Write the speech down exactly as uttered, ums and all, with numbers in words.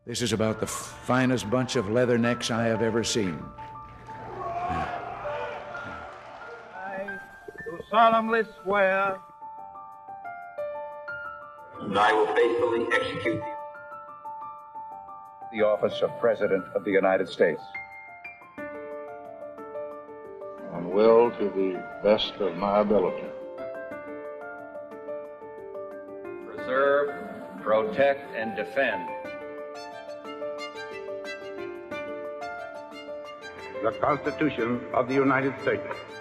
This is about the finest bunch of leathernecks I have ever seen. I do solemnly swear. And I will faithfully execute the office of President of the United States. And will, to the best of my ability, preserve, protect, and defend the Constitution of the United States.